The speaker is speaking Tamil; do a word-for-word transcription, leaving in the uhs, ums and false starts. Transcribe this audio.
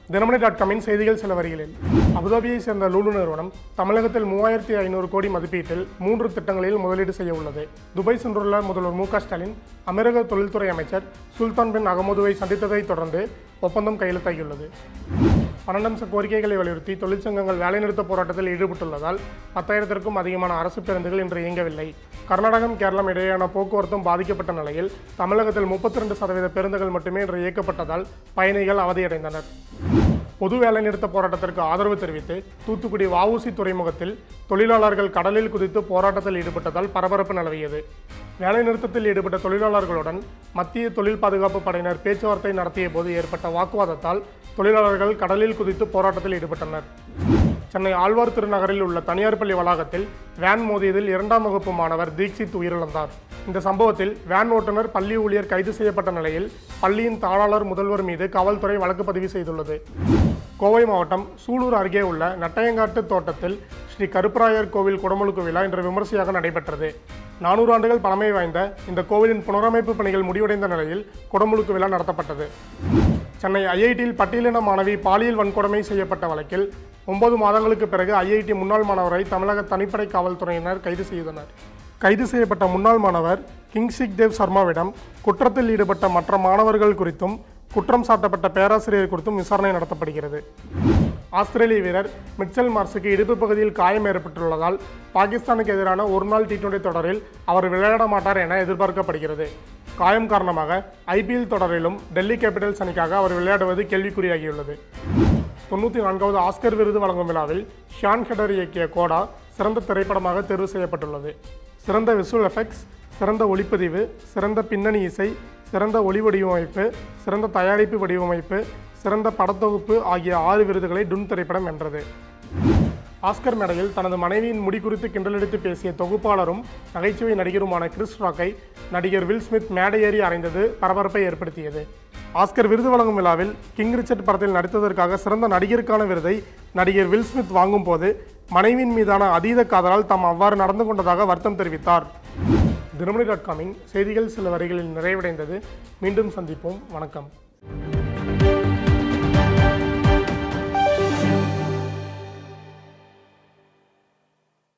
தினமணி டாட் காமின் செய்திகள் சில வரிகளில் அபுதாபியை சேர்ந்த லூலு நிறுவனம் தமிழகத்தில் மூவாயிரத்தி ஐநூறு கோடி மதிப்பீட்டில் மூன்று திட்டங்களில் முதலீடு செய்ய உள்ளது. துபாய் சென்றுள்ள முதல்வர் மு க ஸ்டாலின் அமெரிக்க தொழில்துறை அமைச்சர் சுல்தான் பின் அகமதுவை சந்தித்ததைத் தொடர்ந்து ஒப்பந்தம் கையெழுத்தாகியுள்ளது. பன்னெண்டு அம்ச கோரிக்கைகளை வலியுறுத்தி தொழிற்சங்கங்கள் வேலைநிறுத்த போராட்டத்தில் ஈடுபட்டுள்ளதால் பத்தாயிரத்திற்கும் அதிகமான அரசு பேருந்துகள் இன்று இயங்கவில்லை. கர்நாடகம் கேரளம் இடையேயான போக்குவரத்தும் பாதிக்கப்பட்ட நிலையில் தமிழகத்தில் முப்பத்தி ரெண்டு சதவீத பேருந்துகள் மட்டுமே இன்று இயக்கப்பட்டதால் பயணிகள் அவதியடைந்தனர். பொது வேலைநிறுத்த போராட்டத்திற்கு ஆதரவு தெரிவித்து தூத்துக்குடி வ உ சி துறைமுகத்தில் தொழிலாளர்கள் கடலில் குதித்து போராட்டத்தில் ஈடுபட்டதால் பரபரப்பு நிலவியது. வேலைநிறுத்தத்தில் ஈடுபட்ட தொழிலாளர்களுடன் மத்திய தொழில் பாதுகாப்பு படையினர் பேச்சுவார்த்தை நடத்திய போது ஏற்பட்ட வாக்குவாதத்தால் தொழிலாளர்கள் கடலில் குதித்து போராட்டத்தில் ஈடுபட்டனர். சென்னை ஆழ்வார் திருநகரில் உள்ள தனியார் பள்ளி வளாகத்தில் வேன் மோதியதில் இரண்டாம் வகுப்பு மாணவர் தீக்ஷித் உயிரிழந்தார். இந்த சம்பவத்தில் வேன் ஓட்டுநர் பள்ளி ஊழியர் கைது செய்யப்பட்ட நிலையில் பள்ளியின் தாளாளர் முதல்வர் மீது காவல்துறை வழக்கு பதிவு செய்துள்ளது. கோவை மாவட்டம் சூலூர் அருகே உள்ள நட்டையங்காட்டு தோட்டத்தில் ஸ்ரீ கருப்பராயர் கோவில் குடமுழுக்கு விழா இன்று விமர்சையாக நடைபெற்றது. நானூறு ஆண்டுகள் பழமை வாய்ந்த இந்த கோவிலின் புனரமைப்பு பணிகள் முடிவடைந்த நிலையில் குடமுழுக்கு விழா நடத்தப்பட்டது. சென்னை ஐ ஐ டியில் பட்டியலின மாணவி பாலியல் வன்கொடுமை செய்யப்பட்ட வழக்கில் ஒன்பது மாதங்களுக்கு பிறகு ஐ ஐ டி முன்னாள் மாணவரை தமிழக தனிப்படை காவல்துறையினர் கைது செய்தனர். கைது செய்யப்பட்ட முன்னாள் மாணவர் கிங்சிக் தேவ் சர்மாவிடம் குற்றத்தில் ஈடுபட்ட மற்ற மாணவர்கள் குறித்தும் குற்றம் சாட்டப்பட்ட பேராசிரியர் குறித்தும் விசாரணை நடத்தப்படுகிறது. ஆஸ்திரேலிய வீரர் மிச்சல் மார்ஸுக்கு இடுப்பு பகுதியில் காயம் ஏற்பட்டுள்ளதால் பாகிஸ்தானுக்கு எதிரான ஒருநாள் டி டுவெண்டி தொடரில் அவர் விளையாட மாட்டார் என எதிர்பார்க்கப்படுகிறது. காயம் காரணமாக ஐ பி எல் தொடரிலும் டெல்லி கேபிட்டல்ஸ் அணிக்காக அவர் விளையாடுவது கேள்விக்குறியாகியுள்ளது. தொண்ணூற்றி நான்காவது ஆஸ்கர் விருது வழங்கும் விழாவில் ஷான் ஹெடர் இயக்கிய கோடா சிறந்த திரைப்படமாக தேர்வு செய்யப்பட்டுள்ளது. சிறந்த விசுவல் எஃபெக்ட்ஸ், சிறந்த ஒளிப்பதிவு, சிறந்த பின்னணி இசை, சிறந்த ஒளி வடிவமைப்பு, சிறந்த தயாரிப்பு வடிவமைப்பு, சிறந்த படத்தொகுப்பு ஆகிய ஆறு விருதுகளை டுன் திரைப்படம் வென்றது. ஆஸ்கர் மேடையில் தனது மனைவியின் முடி குறித்து கிண்டலெடுத்து பேசிய தொகுப்பாளரும் நகைச்சுவை நடிகருமான கிறிஸ் ராக்கை நடிகர் வில் ஸ்மித் மேடை ஏறி அறைந்தது பரபரப்பை ஏற்படுத்தியது. ஆஸ்கர் விருது வழங்கும் விழாவில் கிங் ரிச்சர்ட் படத்தில் நடித்ததற்காக சிறந்த நடிகருக்கான விருதை நடிகர் வில் ஸ்மித் வாங்கும் போது மனைவியின் மீதான அதீத காதலால் தாம் அவ்வாறு நடந்து கொண்டதாக வருத்தம் தெரிவித்தார். தினமணி டாட் காமின் செய்திகள் சில வரிகளில் நிறைவடைந்தது. மீண்டும் சந்திப்போம். வணக்கம்.